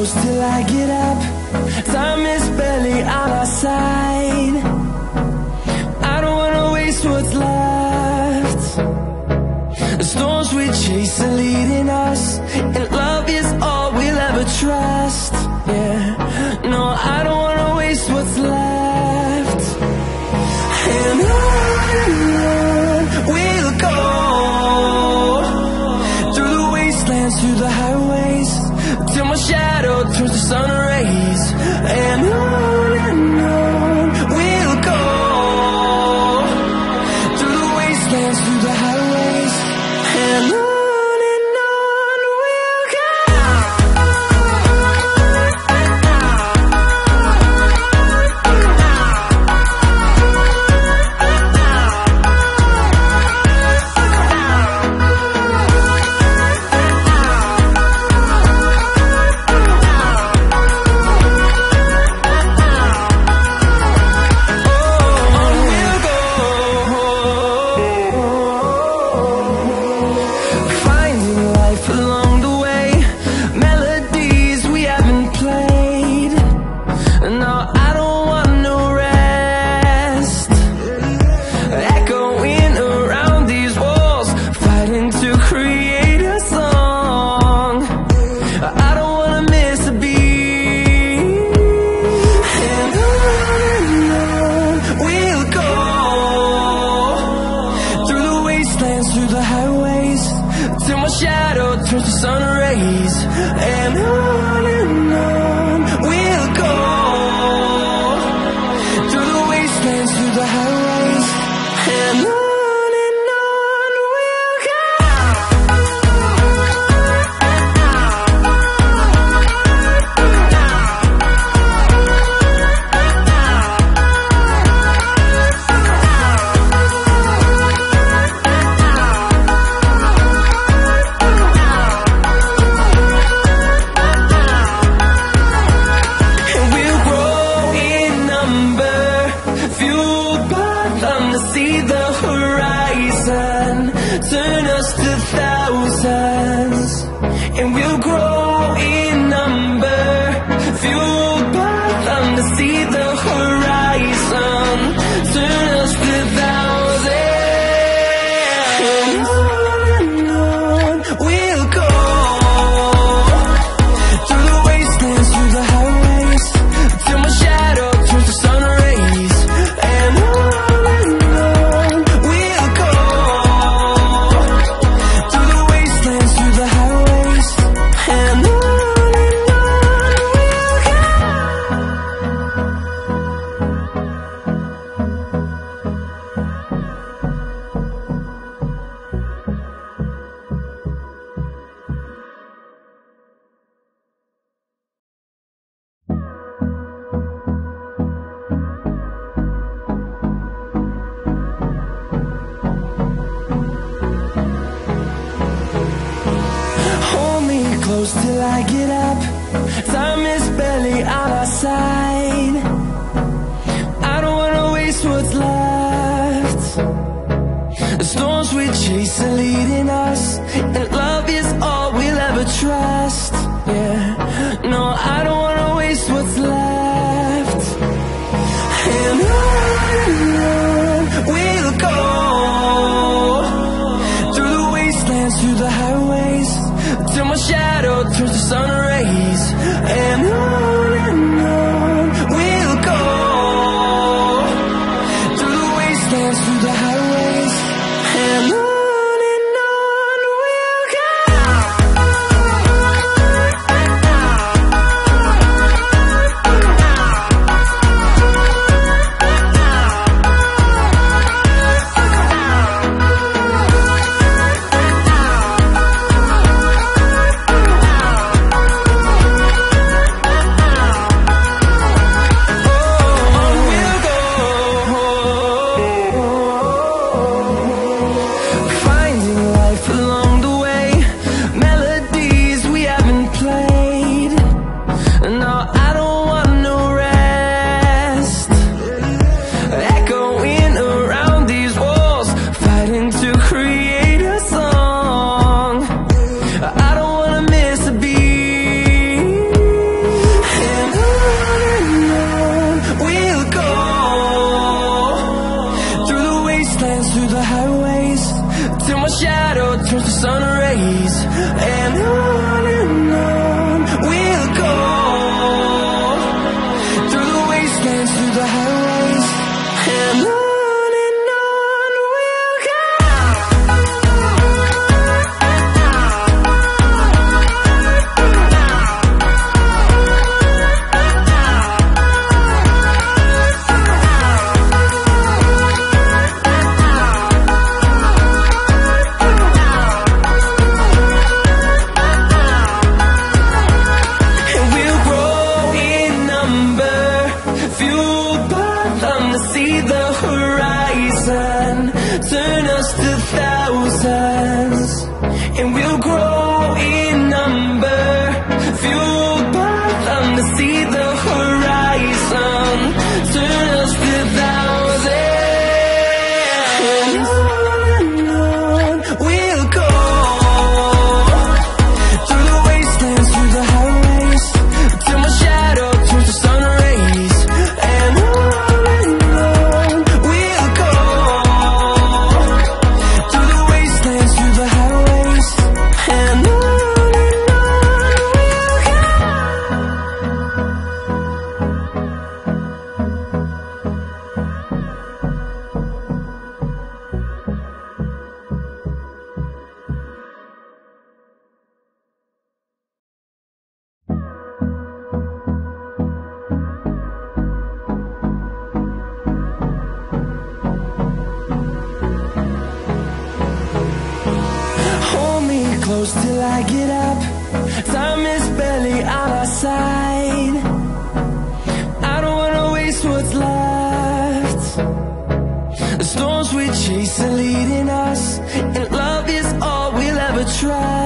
close till I get up. Time is barely on our side. I don't wanna waste what's left. The storms we chase are leading us, and love is all we'll ever trust. Yeah, no, I don't wanna waste what's left. And on we'll go, through the wastelands, through the highways, till my shadow turns to sun rays. And on we'll go, through the wastelands, through the highways, and on we'll go. Through the highways, till my shadow turns to sun rays. And on we'll go, through the wastelands, through the highways, and on we'll go. See the horizon, turn us to thousands, and we'll grow in number, fueled by them. To see the horizon, turn us to thousands, and on we'll go, through the wastelands, through the highways, till my shadow turns to sun rays. And close till I get up. Time is barely on our side. I don't wanna waste what's left. The storms we chase are leading us, and love is all we'll ever trust. Yeah, no, I don't wanna waste what's left. And on we'll go, through the wastelands, through the highways, till my shadow turns to sun rays. And on we'll through the highways, and on we'll go. See the horizon, turn us to thousands, and we'll grow in number, fueled by them to see the horizon, turn us to thousands, and on we'll go, through the wastelands, through the highways, till my shadow turns to sun rays, and on close till I get up. Time is barely on our side. I don't wanna waste what's left. The storms we chase are leading us, and love is all we'll ever try.